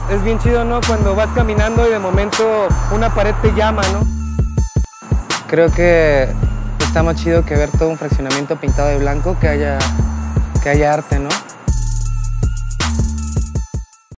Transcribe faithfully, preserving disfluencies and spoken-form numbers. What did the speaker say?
Es bien chido, ¿no? Cuando vas caminando y de momento una pared te llama, ¿no? Creo que está más chido que ver todo un fraccionamiento pintado de blanco, que haya, que haya arte, ¿no?